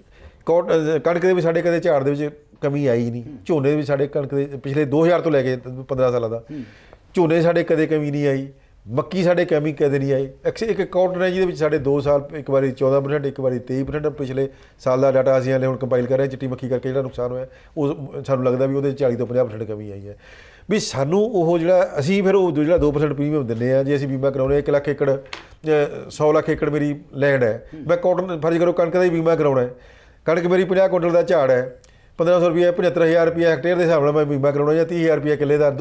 ਕਣਕ ਦੇ ਵੀ ਸਾਡੇ ਕਦੇ ਝਾੜ ਦੇ ਵਿੱਚ ਕਮੀ ਆਈ ਨਹੀਂ, ਝੋਨੇ ਦੇ ਵੀ ਸਾਡੇ ਕਣਕ ਦੇ ਪਿਛਲੇ 2000 ਤੋਂ ਲੈ ਕੇ 15 ਸਾਲਾਂ ਦਾ ਝੋਨੇ ਸਾਡੇ ਕਦੇ ਕਮੀ ਨਹੀਂ ਆਈ, ਮੱਕੀ ਸਾਡੇ ਕਮੀ ਕਦੇ ਨਹੀਂ ਆਈ। ਇੱਕ ਕਾਟਨ ਹੈ ਜਿਹਦੇ ਵਿੱਚ ਸਾਡੇ 2 ਸਾਲ ਇੱਕ ਵਾਰੀ 14%, ਇੱਕ ਵਾਰੀ 23%, ਪਿਛਲੇ ਸਾਲ ਦਾ ਡਾਟਾ ਅਸੀਂ ਹਾਲੇ ਹੁਣ ਕੰਪਾਈਲ ਕਰ ਰਹੇ, ਚਿੱਟੀ ਮੱਖੀ ਕਰਕੇ ਜਿਹੜਾ ਨੁਕਸਾਨ ਹੋਇਆ ਉਹ ਸਾਨੂੰ ਲੱਗਦਾ ਵੀ ਉਹਦੇ 40 ਤੋਂ 50% ਕਮੀ ਆਈ ਹੈ। ਵੀ ਸਾਨੂੰ ਉਹ ਜਿਹੜਾ ਅਸੀਂ ਫਿਰ ਉਹ ਜਿਹੜਾ 2% ਪ੍ਰੀਮੀਅਮ ਦਿੰਦੇ ਹਾਂ, ਜੇ ਅਸੀਂ ਬੀਮਾ ਕਰਾਉਣੇ 1 ਲੱਖ ਏਕੜ 100 ਲੱਖ ਏਕੜ ਮੇਰੀ ਲੈਂਡ ਹੈ, ਮੈਂ ਕਾਟਨ ਫਰਜ਼ ਕਰੋ ਕਣਕ ਦਾ ਹੀ ਬੀਮਾ ਕਰਾਉਣਾ ਹੈ, ਕਣਕ ਮੇਰੀ 50 ਕੁਇੰਟਲ ਦਾ ਝਾੜ ਹੈ, 1500 ਰੁਪਇਆ 75000 ਰੁਪਇਆ ਹੈਕਟੇਅਰ ਦੇ ਹਿਸਾਬ ਨਾਲ ਮੈਂ ਬੀਮਾ ਕਰਾਉਣਾ, ਜਾਂ 30000 ਰੁਪਇਆ ਕਿੱਲੇ ਦਾ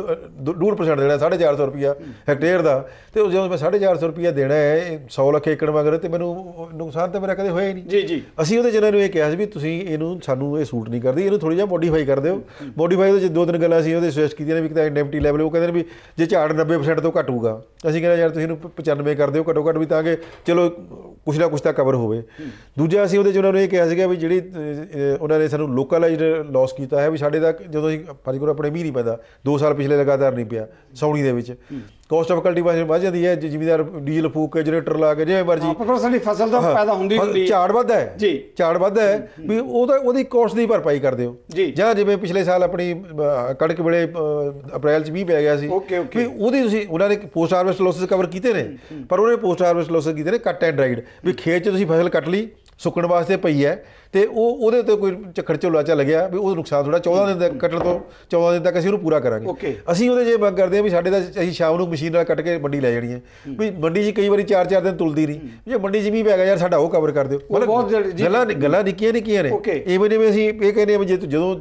2% ਦੇਣਾ, 450 ਰੁਪਇਆ ਹੈਕਟੇਅਰ ਦਾ, ਅਤੇ ਜਦੋਂ ਮੈਂ 450 ਰੁਪਇਆ ਦੇਣਾ ਹੈ 100 ਲੱਖ ਏਕੜ ਮਗਰ, ਅਤੇ ਮੈਨੂੰ ਨੁਕਸਾਨ ਤਾਂ ਮੇਰਾ ਕਦੇ ਹੋਇਆ ਹੀ ਨਹੀਂ। ਜੀ ਅਸੀਂ ਉਹਦੇ ਜਿਹਨਾਂ ਨੂੰ ਇਹ ਕਿਹਾ ਸੀ ਵੀ ਤੁਸੀਂ ਇਹਨੂੰ ਸਾਨੂੰ ਇਹ ਸੂਟ ਨਹੀਂ ਕਰਦੀ, ਇਹਨੂੰ ਥੋੜ੍ਹੀ ਜਿਹਾ ਮੋਡੀਫਾਈ ਕਰ ਦਿਓ। ਮੋਡੀਫਾਈ ਉਹਦੇ 'ਚ 2-3 ਗੱਲਾਂ ਅਸੀਂ ਉਹਦੇ ਸੁਜੈਸਟ ਕੀਤੀਆਂ ਨੇ, ਵੀ ਇੱਕ ਤਾਂ ਇੰਡੈਮਟੀ ਲੈਵਲ, ਉਹ ਕਹਿੰਦੇ ਨੇ ਵੀ ਜੇ ਝਾੜ 90% ਤੋਂ ਘੱਟ ਹੋਊਗਾ, ਅਸੀਂ ਕਹਿੰਦੇ ਯਾਰ ਤੁਸੀਂ ਇਹਨੂੰ 95 ਕਰ ਦਿਓ ਘੱਟੋ ਘੱਟ, ਵੀ ਤਾਂ ਕਿ ਚਲੋ ਕੁਛ ਨਾ ਕੁਛ ਤਾਂ ਕਵਰ ਹੋਵੇ। ਦੂਜਾ ਅਸੀਂ ਉਹਦੇ 'ਚ ਉਹਨਾਂ ਨੂੰ ਇਹ ਕਿਹਾ ਸੀਗਾ ਵੀ ਜਿਹੜੀ ਉਹਨਾਂ ਨੇ ਸਾਨੂੰ ਲੋਕਲਾਈਜ਼ਡ ਲੋਸ ਕੀਤਾ ਹੈ, ਵੀ ਸਾਡੇ ਦਾ ਜਦੋਂ ਅਸੀਂ ਫਰਜ਼ ਕਰੋ ਆਪਣੇ ਮੀਂਹ ਨਹੀਂ ਪੈਂਦਾ, 2 ਸਾਲ ਪਿਛਲੇ ਲਗਾਤਾਰ ਨਹੀਂ ਪਿਆ, ਸਾਉਣੀ ਦੇ ਵਿੱਚ ਕੋਸਟ ਆਫ ਕਲਟੀਵੇਸ਼ਨ ਵੱਧ ਜਾਂਦੀ ਹੈ, ਜ਼ਿਮੀਦਾਰ ਡੀਜ਼ਲ ਫੂਕ ਕੇ ਜਨਰੇਟਰ ਲਾ ਕੇ ਜਿਵੇਂ ਮਰਜ਼ੀ, ਸਾਡੀ ਫਸਲ ਤਾਂ ਪੈਦਾ ਹੁੰਦੀ ਝਾੜ ਵੱਧਦਾ ਹੈ ਜੀ, ਝਾੜ ਵੱਧਦਾ ਹੈ, ਵੀ ਉਹਦੀ ਕੋਸਟ ਦੀ ਭਰਪਾਈ ਕਰ ਦਿਓ। ਜਾਂ ਜਿਵੇਂ ਪਿਛਲੇ ਸਾਲ ਆਪਣੀ ਕਣਕ ਵੇਲੇ ਅਪ੍ਰੈਲ 'ਚ ਮੀਂਹ ਪੈ ਗਿਆ ਸੀ, ਵੀ ਉਹਦੀ ਤੁਸੀਂ ਉਹਨਾਂ ਨੇ ਪੋਸਟ ਹਾਰਵੈਸਟ ਲੋਸਿਸ ਕਵਰ ਕੀਤੇ ਨੇ, ਪਰ ਉਹਨੇ ਪੋਸਟ ਹਾਰਵੈਸਟ ਲੋਸਿਸ ਕੀਤੇ ਨੇ ਕੱਟ ਐਂਡ ਡਰਾਈਡ, ਵੀ ਖੇਤ 'ਚ ਤੁਸੀਂ ਫਸਲ ਕੱਟ ਲਈ ਸੁੱਕਣ ਵਾਸਤੇ ਪਈ ਹੈ, ਅਤੇ ਉਹਦੇ ਉੱਤੇ ਕੋਈ ਝੱਖੜ ਝੋਲਾ ਚੱਲ ਗਿਆ, ਵੀ ਉਹ ਨੁਕਸਾਨ ਥੋੜ੍ਹਾ 14 ਦਿਨ ਤੱਕ ਕੱਟਣ ਤੋਂ 14 ਦਿਨ ਤੱਕ ਅਸੀਂ ਉਹਨੂੰ ਪੂਰਾ ਕਰਾਂਗੇ। ਅਸੀਂ ਉਹਦੇ ਜੇ ਮੰਗ ਕਰਦੇ ਹਾਂ ਵੀ ਸਾਡੇ ਦਾ ਅਸੀਂ ਸ਼ਾਮ ਨੂੰ ਮਸ਼ੀਨ ਨਾਲ ਕੱਟ ਕੇ ਮੰਡੀ ਲੈ ਜਾਣੀ ਹੈ, ਵੀ ਮੰਡੀ 'ਚ ਕਈ ਵਾਰੀ 4-4 ਦਿਨ ਤੁਲਦੀ ਨਹੀਂ, ਜੇ ਮੰਡੀ 'ਚ ਮੀਂਹ ਪੈ ਗਿਆ ਯਾਰ ਸਾਡਾ ਉਹ ਕਵਰ ਕਰ ਦਿਓ। ਮਤਲਬ ਗੱਲਾਂ ਨਿੱਕੀਆਂ ਨੇ। ਇਵੇਂ ਅਸੀਂ ਇਹ ਕਹਿੰਦੇ ਹਾਂ ਵੀ ਜਦੋਂ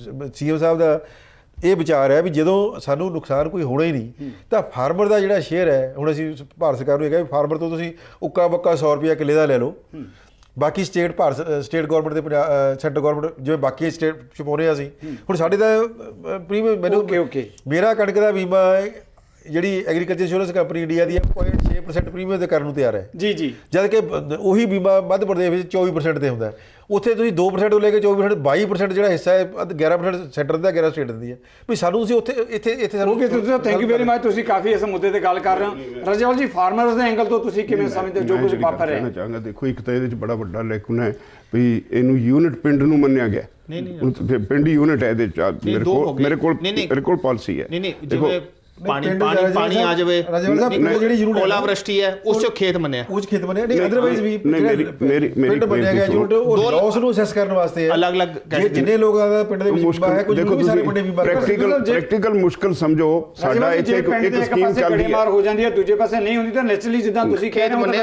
CM ਸਾਹਿਬ ਦਾ ਇਹ ਵਿਚਾਰ ਹੈ ਵੀ ਜਦੋਂ ਸਾਨੂੰ ਨੁਕਸਾਨ ਕੋਈ ਹੋਣਾ ਹੀ ਨਹੀਂ, ਤਾਂ ਫਾਰਮਰ ਦਾ ਜਿਹੜਾ ਸ਼ੇਅਰ ਹੈ, ਹੁਣ ਅਸੀਂ ਭਾਰਤ ਸਰਕਾਰ ਨੂੰ ਇਹ ਕਿਹਾ ਵੀ ਫਾਰਮਰ ਤੋਂ ਤੁਸੀਂ ਉੱਕਾ ਬੱਕਾ 100 ਰੁਪਇਆ ਕਿੱਲੇ ਦਾ ਲੈ ਲਓ, ਬਾਕੀ ਸਟੇਟ ਗੌਰਮੈਂਟ ਦੇ ਸੈਂਟਰ ਗੌਰਮੈਂਟ ਜਿਵੇਂ ਬਾਕੀ ਸਟੇਟ 'ਚ ਪਾਉਂਦੇ ਅਸੀਂ, ਹੁਣ ਸਾਡੇ ਦਾ ਪ੍ਰੀਮੀਅਮ ਮੈਨੂੰ ਮੇਰਾ ਕਣਕ ਦਾ ਬੀਮਾ ਜਿਹੜੀ ਐਗਰੀਕਲਚਰ ਇੰਸ਼ੋਰੈਂਸ ਕੰਪਨੀ ਇੰਡੀਆ ਦੀ 0.6% ਪ੍ਰੀਮੀਅਮ ਤੇ ਕਰਨ ਨੂੰ ਤਿਆਰ ਹੈ ਜੀ, ਜਦ ਕਿ ਉਹੀ ਬੀਮਾ ਮੱਧ ਪ੍ਰਦੇਸ਼ ਵਿੱਚ 24% ਤੇ ਹੁੰਦਾ, ਉੱਥੇ ਤੁਸੀਂ 2% ਤੋਂ ਲੈ ਕੇ 24% 22% ਜਿਹੜਾ ਹਿੱਸਾ ਹੈ 11% ਸੈਂਟਰ ਦਿੰਦਾ, 11 ਸਟੇਟ ਦਿੰਦੀ ਹੈ, ਵੀ ਸਾਨੂੰ ਤੁਸੀਂ ਇੱਥੇ ਸਾਨੂੰ ਥੈਂਕ ਯੂ ਵੈਰੀ ਮਚ। ਤੁਸੀਂ ਕਾਫੀ ਇਸ ਮੁੱਦੇ ਤੇ ਗੱਲ ਕਰ ਰਹੇ ਹੋ। ਰਜਵਾਲ ਜੀ, ਫਾਰਮਰਸ ਦੇ ਐਂਗਲ ਤੋਂ ਤੁਸੀਂ ਕਿਵੇਂ ਸਮਝਦੇ ਜੋ ਕੁਝ ਵਾਪਰ ਰਿਹਾ? ਚਾਹਾਂਗਾ ਦੇਖੋ, ਇੱਕ ਤਾਂ ਇਹਦੇ 'ਚ ਬੜਾ ਵੱਡਾ ਲੇਖਣ ਹੈ ਵੀ ਇਹਨੂੰ ਯੂਨਿਟ ਪਿੰਡ ਨੂੰ ਮੰਨਿਆ ਗਿਆ, ਪਿੰਡ ਯੂਨਿਟ ਹੈ ਇਹਦੇ 'ਚ, ਮੇਰੇ ਕੋਲ ਪਾਲਿਸੀ ਹੈ। ਦੇਖੋ ਪਾਣੀ ਆ ਜਾਵੇ, ਓਲਾਵ੍ਰਿਸ਼ਟੀ ਹੈ, ਉਸ 'ਚ ਖੇਤ ਮੰਨਿਆ, ਨਹੀਂ ਅਦਰਵਾਈਜ਼ ਵੀ ਪਿੰਡ ਮੰਨਿਆ ਗਿਆ ਯੂਨਿਟ, ਉਹ ਲਾਸ ਨੂੰ ਅਸੈਸ ਕਰਨ ਵਾਸਤੇ ਅਲੱਗ-ਅਲੱਗ ਜਿੰਨੇ ਲੋਕਾਂ ਦਾ ਪਿੰਡ ਦੇ ਵਿੱਚ ਬੀਮਾ ਹੈ, ਕੁਝ ਵੀ ਸਾਰੇ ਪਿੰਡ ਬੀਮਾ ਪ੍ਰੈਕਟੀਕਲ ਮੁਸ਼ਕਲ ਸਮਝੋ। ਸਾਡਾ ਇੱਥੇ ਇੱਕ ਸਕੀਮ ਚੱਲਦੀ ਹੈ, ਮਾਰ ਹੋ ਜਾਂਦੀ ਹੈ, ਦੂਜੇ ਪਾਸੇ ਨਹੀਂ ਹੁੰਦੀ, ਤਾਂ ਨੈਚੁਰਲੀ ਜਿੱਦਾਂ ਤੁਸੀਂ ਖੇਤ ਮੰਨਿਆ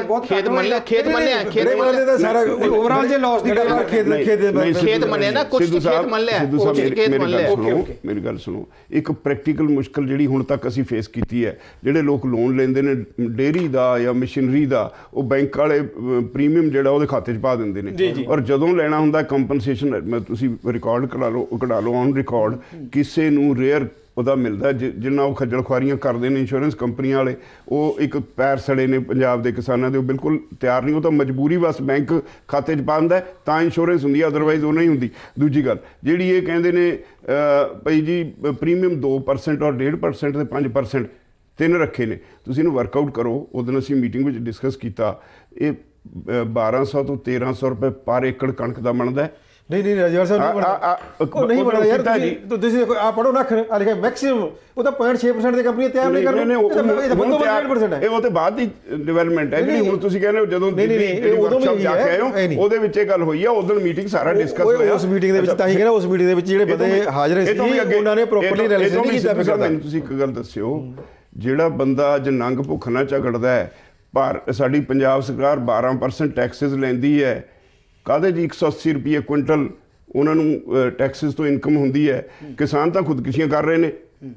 ਸਾਰਾ ਓਵਰਆਲ ਜੇ ਲਾਸ ਦੀ ਗੱਲ ਖੇਤ ਮੰਨਿਆ ਨਾ, ਕੁਝ ਖੇਤ ਮੰਨ ਲਿਆ, ਮੇਰੀ ਗੱਲ ਸੁਣੋ। ਇੱਕ ਪ੍ਰੈਕਟੀਕਲ ਮੁਸ਼ਕਲ ਜਿਹੜੀ ਹੁਣ ਤੱਕ ਅਸੀਂ ਫੇਸ ਕੀਤੀ ਹੈ, ਜਿਹੜੇ ਲੋਕ ਲੋਨ ਲੈਂਦੇ ਨੇ ਡੇਅਰੀ ਦਾ ਜਾਂ ਮਸ਼ੀਨਰੀ ਦਾ, ਉਹ ਬੈਂਕ ਵਾਲੇ ਪ੍ਰੀਮੀਅਮ ਜਿਹੜਾ ਉਹਦੇ ਖਾਤੇ 'ਚ ਪਾ ਦਿੰਦੇ ਨੇ, ਔਰ ਜਦੋਂ ਲੈਣਾ ਹੁੰਦਾ ਕੰਪਨਸੇਸ਼ਨ ਤੁਸੀਂ ਰਿਕਾਰਡ ਕਢਾ ਲਓ ਔਨ ਰਿਕਾਰਡ, ਕਿਸੇ ਨੂੰ ਰੇਅਰ ਉਹਦਾ ਮਿਲਦਾ ਜਿੰਨਾ ਉਹ ਖੱਜਲ ਖੁਆਰੀਆਂ ਕਰਦੇ ਨੇ ਇੰਸ਼ੋਰੈਂਸ ਕੰਪਨੀਆਂ ਵਾਲੇ। ਉਹ ਇੱਕ ਪੈਰ ਸੜੇ ਨੇ ਪੰਜਾਬ ਦੇ ਕਿਸਾਨਾਂ ਦੇ, ਉਹ ਬਿਲਕੁਲ ਤਿਆਰ ਨਹੀਂ, ਉਹ ਤਾਂ ਮਜਬੂਰੀ ਬਸ ਬੈਂਕ ਖਾਤੇ 'ਚ ਪਾਉਂਦਾ ਤਾਂ ਇੰਸ਼ੋਰੈਂਸ ਹੁੰਦੀ ਹੈ, ਅਦਰਵਾਈਜ਼ ਉਹ ਨਹੀਂ ਹੁੰਦੀ। ਦੂਜੀ ਗੱਲ ਜਿਹੜੀ ਇਹ ਕਹਿੰਦੇ ਨੇ ਭਾਈ ਜੀ ਪ੍ਰੀਮੀਅਮ 2% ਔਰ 1.5% ਤੇ 5% 3 ਰੱਖੇ ਨੇ, ਤੁਸੀਂ ਇਹਨੂੰ ਵਰਕਆਊਟ ਕਰੋ। ਉਸ ਦਿਨ ਅਸੀਂ ਮੀਟਿੰਗ ਵਿੱਚ ਡਿਸਕਸ ਕੀਤਾ, ਇਹ 1200 ਤੋਂ 1300 ਰੁਪਏ ਪਰ ਏਕੜ ਕਣਕ ਦਾ ਬਣਦਾ। ਨਹੀਂ ਰਜਵਾਲ ਸਾਹਿਬ ਨਹੀਂ ਬਣਦਾ ਯਾਰ, ਤੁਸੀਂ ਦੇਖੋ ਆ ਪੜੋ ਨਾ ਅੱਖਰ ਆ ਲਿਖਿਆ ਮੈਕਸਿਮਮ, ਉਹ ਤਾਂ 0.6% ਦੀ ਕੰਪਨੀ ਤਿਆਰ ਨਹੀਂ ਕਰ ਰਹੀ, ਉਹ ਤੇ ਬਾਅਦ ਦੀ ਡਿਵੈਲਪਮੈਂਟ ਹੈ ਜਿਹੜੀ ਹੁਣ ਤੁਸੀਂ ਕਹਿੰਦੇ ਹੋ ਜਦੋਂ ਵਰਕਸ਼ਾਪ ਜਾ ਕੇ ਆਏ ਹੋ ਉਹਦੇ ਵਿੱਚ ਇਹ ਗੱਲ ਹੋਈ ਆ। ਉਸ ਦਿਨ ਮੀਟਿੰਗ ਸਾਰਾ ਡਿਸਕਸ ਹੋਇਆ ਉਸ ਮੀਟਿੰਗ ਦੇ ਵਿੱਚ, ਤਾਂ ਹੀ ਕਹਿੰਦਾ ਉਸ ਮੀਟਿੰਗ ਦੇ ਵਿੱਚ ਜਿਹੜੇ ਬੰਦੇ ਹਾਜ਼ਰ ਸੀ ਉਹਨਾਂ ਨੇ ਪ੍ਰੋਪਰਲੀ ਐਨਾਲਿਸਿਸ ਨਹੀਂ ਕੀਤਾ। ਮੈਨੂੰ ਤੁਸੀਂ ਇੱਕ ਗੱਲ ਦੱਸਿਓ, ਜਿਹੜਾ ਬੰਦਾ ਅੱਜ ਨੰਗ ਭੁੱਖ ਨਾਲ ਝਗੜਦਾ ਹੈ, ਪਰ ਸਾਡੀ ਪੰਜਾਬ ਸਰਕਾਰ 12% ਟੈਕਸਿਸ ਲੈਂਦੀ ਹੈ, ਕਾਹਦੇ ਜੀ 180 ਰੁਪਏ ਕੁਇੰਟਲ ਉਹਨਾਂ ਨੂੰ ਟੈਕਸਿਸ ਤੋਂ ਇਨਕਮ ਹੁੰਦੀ ਹੈ। ਕਿਸਾਨ ਤਾਂ ਖੁਦਕੁਸ਼ੀਆਂ ਕਰ ਰਹੇ ਨੇ,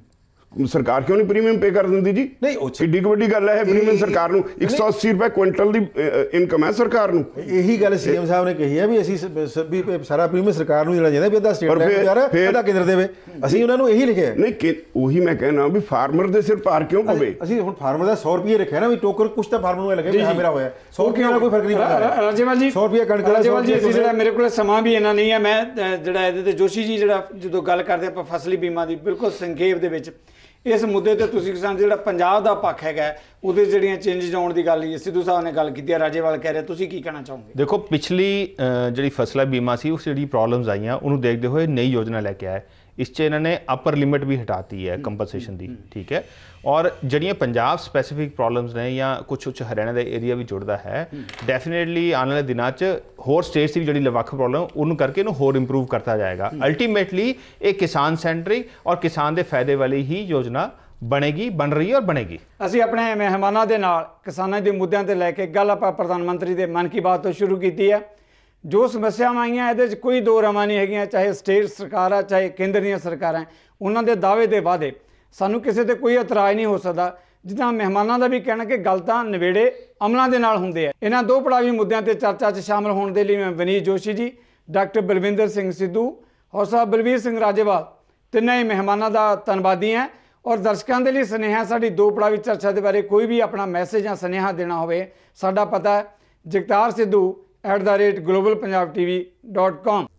ਸਰਕਾਰ ਕਿਉਂ ਨਹੀਂ ਪ੍ਰੀਮੀਅਮ ਪੇ ਕਰ ਦਿੰਦੀ ਜੀ? ਨਹੀਂ, ਉਹ ਏਡੀ ਕੁ ਵੱਡੀ ਗੱਲ ਹੈ ਪ੍ਰੀਮੀਅਮ ਸਰਕਾਰ ਨੂੰ 180 ਰੁਪਏ ਕੁਇੰਟਲ ਦੀ ਇਨਕਮ ਹੈ ਸਰਕਾਰ ਨੂੰ। ਇਹੀ ਗੱਲ ਸੀਐਮ ਸਾਹਿਬ ਨੇ ਕਹੀ ਹੈ ਵੀ ਅਸੀਂ ਵੀ ਸਾਰਾ ਪ੍ਰੀਮੀਅਮ ਸਰਕਾਰ ਨੂੰ ਦੇਣਾ ਚਾਹੀਦਾ, ਵੀ ਅੱਧਾ ਸਟੇਟ ਲੈ ਯਾਰ ਅੱਧਾ ਕੇਂਦਰ ਦੇਵੇ। ਅਸੀਂ ਉਹਨਾਂ ਨੂੰ ਇਹੀ ਲਿਖਿਆ। ਨਹੀਂ, ਉਹੀ ਮੈਂ ਕਹਿਣਾ ਵੀ ਫਾਰਮਰ ਦੇ ਸਿਰ ਭਾਰ ਕਿਉਂ ਪਵੇ? ਅਸੀਂ ਹੁਣ ਫਾਰਮਰ ਦਾ 100 ਰੁਪਏ ਰੱਖਿਆ ਨਾ, ਵੀ ਟੋਕਰ ਕੁਛ ਤਾਂ ਫਾਰਮਰ ਨੂੰ ਲੱਗੇ ਵੀ ਹਾਂ ਮੇਰਾ ਹੋਇਆ 100 ਰੁਪਏ ਨਾਲ ਕੋਈ ਫਰਕ ਨਹੀਂ ਪੈਂਦਾ। ਰਾਜੇਵਾਲ ਜੀ 100 ਰੁਪਏ ਕਣਕ ਦਾ, ਰਾਜੇਵਾਲ ਜੀ ਅਸੀਂ ਜਿਹੜਾ ਮੇਰੇ ਕੋਲ ਸਮਾਂ ਵੀ ਇੰਨਾ ਨਹੀਂ ਹੈ, ਮੈਂ ਜਿਹੜਾ ਇਹਦੇ ਤੇ ਜੋਸ਼ੀ ਜੀ ਜਿਹੜਾ ਜਦੋਂ ਗੱਲ ਕਰਦੇ ਆਪਾਂ ਫਸਲੀ ਬੀਮਾ ਦੀ ਬਿਲਕੁਲ ਸੰਖੇਪ ਦੇ ਵਿੱਚ ਇਸ ਮੁੱਦੇ ਤੇ ਤੁਸੀਂ ਕਿਸਾਨ ਜਿਹੜਾ ਪੰਜਾਬ ਦਾ ਪੱਖ ਹੈਗਾ ਉਹਦੇ ਜਿਹੜੀਆਂ ਚੇਂਜਸ ਆਉਣ ਦੀ ਗੱਲ ਹੀ ਸਿੱਧੂ ਸਾਹਿਬ ਨੇ ਗੱਲ ਕੀਤੀ ਹੈ, ਰਾਜੇਵਾਲ ਕਹਿ ਰਹੇ, ਤੁਸੀਂ ਕੀ ਕਹਿਣਾ ਚਾਹੋਗੇ? ਦੇਖੋ ਪਿਛਲੀ ਜਿਹੜੀ ਫਸਲਾ ਬੀਮਾ ਸੀ ਉਸ ਜਿਹੜੀ ਪ੍ਰੋਬਲਮਸ ਆਈਆਂ ਉਹਨੂੰ ਦੇਖਦੇ ਹੋਏ ਨਈ ਯੋਜਨਾ ਲੈ ਕੇ ਆਏ। ਇਸ 'ਚ ਇਹਨਾਂ ਨੇ ਅਪਰ ਲਿਮਿਟ ਵੀ ਹਟਾਤੀ ਹੈ ਕੰਪਨਸੇਸ਼ਨ ਦੀ, ਠੀਕ ਹੈ। ਔਰ ਜਿਹੜੀਆਂ ਪੰਜਾਬ ਸਪੈਸੀਫਿਕ ਪ੍ਰੋਬਲਮਸ ਨੇ ਜਾਂ ਕੁਛ ਹਰਿਆਣਾ ਦਾ ਏਰੀਆ ਵੀ ਜੁੜਦਾ ਹੈ, ਡੈਫੀਨੇਟਲੀ ਆਉਣ ਵਾਲੇ ਦਿਨਾਂ 'ਚ ਹੋਰ ਸਟੇਟਸ ਦੀ ਵੀ ਜਿਹੜੀ ਵੱਖ ਪ੍ਰੋਬਲਮ ਉਹਨੂੰ ਕਰਕੇ ਇਹਨੂੰ ਹੋਰ ਇੰਪਰੂਵ ਕਰਤਾ ਜਾਏਗਾ। ਅਲਟੀਮੇਟਲੀ ਇਹ ਕਿਸਾਨ ਸੈਂਟਰਿਕ ਔਰ ਕਿਸਾਨ ਦੇ ਫਾਇਦੇ ਵਾਲੀ ਹੀ ਯੋਜਨਾ ਬਣੇਗੀ, ਬਣ ਰਹੀ ਹੈ ਔਰ ਬਣੇਗੀ। ਅਸੀਂ ਆਪਣੇ ਮਹਿਮਾਨਾਂ ਦੇ ਨਾਲ ਕਿਸਾਨਾਂ ਦੇ ਮੁੱਦਿਆਂ ਤੇ ਲੈ ਕੇ ਗੱਲ ਆਪਾਂ ਪ੍ਰਧਾਨ ਮੰਤਰੀ ਦੇ ਮਨ ਕੀ ਬਾਤ ਤੋਂ ਸ਼ੁਰੂ ਕੀਤੀ ਹੈ। ਜੋ ਸਮੱਸਿਆਵਾਂ ਆਈਆਂ ਇਹਦੇ 'ਚ ਕੋਈ ਦੋ ਰਵਾਂ ਨਹੀਂ ਹੈਗੀਆਂ, ਚਾਹੇ ਸਟੇਟ ਸਰਕਾਰ ਆ ਚਾਹੇ ਕੇਂਦਰ ਦੀਆਂ ਸਰਕਾਰਾਂ, ਉਹਨਾਂ ਦੇ ਦਾਅਵੇ ਦੇ ਵਾਅਦੇ, ਸਾਨੂੰ ਕਿਸੇ ਤੇ ਕੋਈ ਇਤਰਾਜ਼ ਨਹੀਂ ਹੋ ਸਕਦਾ। ਜਿੱਦਾਂ ਮਹਿਮਾਨਾਂ ਦਾ ਵੀ ਕਹਿਣਾ ਕਿ ਗੱਲ ਤਾਂ ਨਵੇੜੇ ਅਮਲਾਂ ਦੇ ਨਾਲ ਹੁੰਦੇ ਆ। ਇਹਨਾਂ ਦੋ ਪੜਾਵੀ ਮੁੱਦਿਆਂ ਤੇ ਚਰਚਾ 'ਚ ਸ਼ਾਮਲ ਹੋਣ ਦੇ ਲਈ ਮੈਂ ਵਿਨੀਤ ਜੋਸ਼ੀ ਜੀ, ਡਾਕਟਰ ਬਲਵਿੰਦਰ ਸਿੰਘ ਸਿੱਧੂ ਔਰ ਸਾਹਿਬ ਬਲਵੀਰ ਸਿੰਘ ਰਾਜੇਵਾਲ ਤਿੰਨੇ ਹੀ ਮਹਿਮਾਨਾਂ ਦਾ ਧੰਨਵਾਦੀ ਹਾਂ। ਔਰ ਦਰਸ਼ਕਾਂ ਦੇ ਲਈ ਸੁਨੇਹਾ, ਸਾਡੀ ਦੋ ਪੜਾਵੀ ਚਰਚਾ ਦੇ ਬਾਰੇ ਕੋਈ ਵੀ ਆਪਣਾ ਮੈਸੇਜ ਜਾਂ ਸੁਨੇਹਾ ਦੇਣਾ ਹੋਵੇ, ਸਾਡਾ ਪਤਾ ਹੈ jagtar sidhu@globalpunjabtv.com।